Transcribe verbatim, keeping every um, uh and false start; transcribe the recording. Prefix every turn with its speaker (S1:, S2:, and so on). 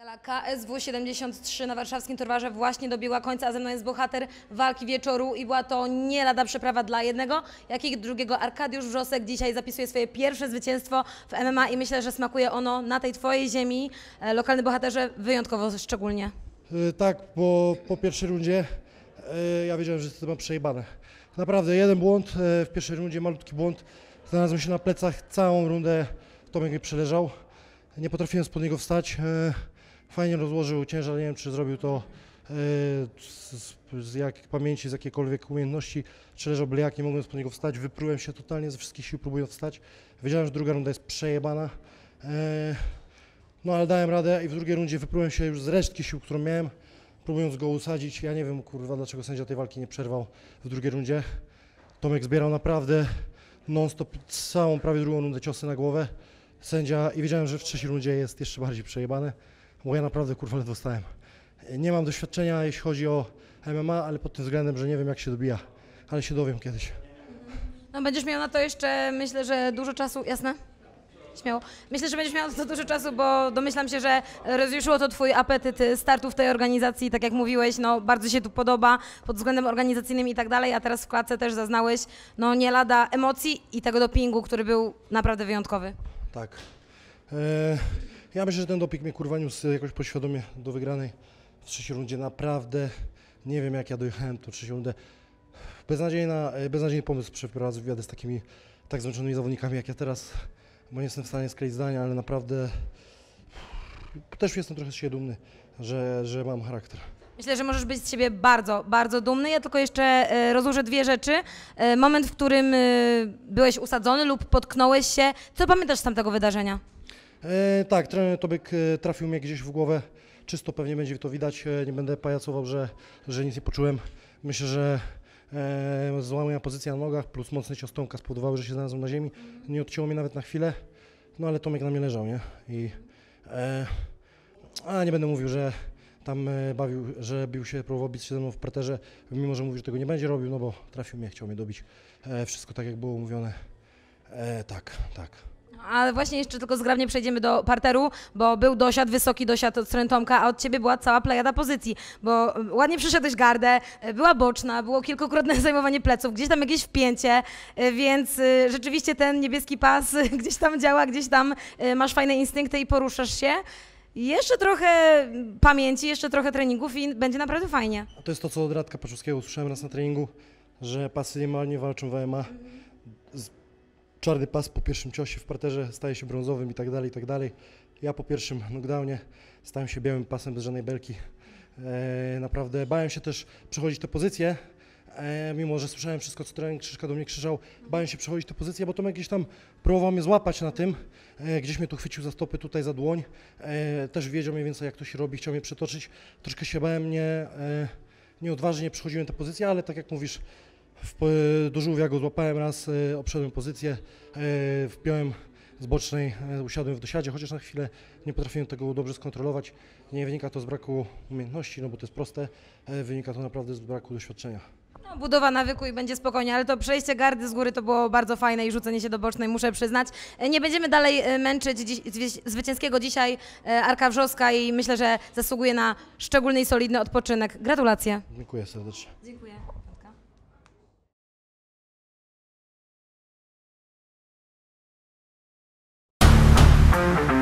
S1: Gala K S W siedemdziesiąt trzy na warszawskim Torwarze właśnie dobiła końca, a ze mną jest bohater walki wieczoru i była to nie lada przeprawa dla jednego, jak i drugiego. Arkadiusz Wrzosek dzisiaj zapisuje swoje pierwsze zwycięstwo w M M A i myślę, że smakuje ono na tej twojej ziemi, e, lokalny bohaterze, wyjątkowo szczególnie.
S2: Yy, tak, bo po pierwszej rundzie yy, ja wiedziałem, że to mam przejebane. Naprawdę, jeden błąd yy, w pierwszej rundzie, malutki błąd. Znalazłem się na plecach całą rundę, Tomek mnie przeleżał. Nie potrafiłem spod niego wstać. Yy, fajnie rozłożył ciężar, nie wiem czy zrobił to yy, z, z jak pamięci, z jakiejkolwiek umiejętności. Przeleżał byle jak, nie mogłem spod niego wstać. Wyprułem się totalnie ze wszystkich sił, próbując wstać. Wiedziałem, że druga runda jest przejebana. Yy, No ale dałem radę i w drugiej rundzie wyprułem się już z resztki sił, którą miałem, próbując go usadzić. Ja nie wiem, kurwa, dlaczego sędzia tej walki nie przerwał w drugiej rundzie. Tomek zbierał naprawdę non-stop całą prawie drugą rundę ciosy na głowę. Sędzia i wiedziałem, że w trzeciej rundzie jest jeszcze bardziej przejebane, bo ja naprawdę, kurwa, ledwo stałem. Nie mam doświadczenia, jeśli chodzi o M M A, ale pod tym względem, że nie wiem, jak się dobija, ale się dowiem kiedyś.
S1: No będziesz miał na to jeszcze, myślę, że dużo czasu, jasne? Śmiało. Myślę, że będziesz miał na to dużo czasu, bo domyślam się, że rozjuszyło to twój apetyt startu w tej organizacji, tak jak mówiłeś, no bardzo się tu podoba pod względem organizacyjnym i tak dalej, a teraz w klatce też zaznałeś, no nie lada emocji i tego dopingu, który był naprawdę wyjątkowy.
S2: Tak. E, ja myślę, że ten doping mnie, kurwa, niósł jakoś podświadomie do wygranej w trzeciej rundzie. Naprawdę nie wiem, jak ja dojechałem tą trzecią rundę. Beznadziejna, beznadziejny pomysł przeprowadzać wywiady z takimi tak zmęczonymi zawodnikami jak ja teraz, bo nie jestem w stanie skleić zdania, ale naprawdę też jestem trochę z siebie dumny, że, że mam charakter.
S1: Myślę, że możesz być z siebie bardzo, bardzo dumny. Ja tylko jeszcze e, rozłożę dwie rzeczy. E, moment, w którym e, byłeś usadzony lub potknąłeś się. Co pamiętasz z tamtego wydarzenia?
S2: E, tak, trener Tomek e, trafił mnie gdzieś w głowę, czysto pewnie będzie to widać, e, nie będę pajacował, że, że nic nie poczułem. Myślę, że e, zła moja pozycja na nogach plus mocny cios Tomka spowodowały, że się znalazłem na ziemi. Nie odcięło mnie nawet na chwilę, no ale Tomek na mnie leżał, nie? I, e, a nie będę mówił, że tam e, bawił, że bił się, próbował bić się ze mną w parterze, mimo że mówił, że tego nie będzie robił, no bo trafił mnie, chciał mnie dobić. E, wszystko tak, jak było mówione. E, tak, tak.
S1: Ale właśnie jeszcze tylko zgrabnie przejdziemy do parteru, bo był dosiad, wysoki dosiad od strony Tomka, a od ciebie była cała plejada pozycji, bo ładnie przyszedłeś gardę, była boczna, było kilkukrotne zajmowanie pleców, gdzieś tam jakieś wpięcie, więc rzeczywiście ten niebieski pas gdzieś tam działa, gdzieś tam masz fajne instynkty i poruszasz się. Jeszcze trochę pamięci, jeszcze trochę treningów i będzie naprawdę fajnie.
S2: To jest to, co od Radka Paczowskiego usłyszałem raz na treningu, że pasy niemalnie walczą w M M A. Czarny pas po pierwszym ciosie w parterze staje się brązowym i tak dalej, i tak dalej. Ja po pierwszym knockdownie stałem się białym pasem bez żadnej belki. E, naprawdę bałem się też przechodzić te pozycje, e, mimo że słyszałem wszystko, co trener Krzyżka do mnie krzyczał. Bałem się przechodzić te pozycje, bo Tomek gdzieś tam próbował mnie złapać na tym. E, gdzieś mnie tu chwycił za stopy, tutaj za dłoń. E, też wiedział mniej więcej, jak to się robi, chciał mnie przetoczyć. Troszkę się bałem, nie, e, nieodważnie przechodziłem te pozycje, ale tak jak mówisz, W, do żółwia go złapałem raz, e, obszedłem pozycję, e, wpiąłem z bocznej, e, usiadłem w dosiadzie, chociaż na chwilę nie potrafiłem tego dobrze skontrolować. Nie wynika to z braku umiejętności, no bo to jest proste, e, wynika to naprawdę z braku doświadczenia.
S1: No, budowa nawyku i będzie spokojnie, ale to przejście gardy z góry to było bardzo fajne i rzucenie się do bocznej, muszę przyznać. Nie będziemy dalej męczyć dziś, zwycięskiego dzisiaj Arka Wrzoska i myślę, że zasługuje na szczególny i solidny odpoczynek. Gratulacje.
S2: Dziękuję serdecznie.
S1: Dziękuję.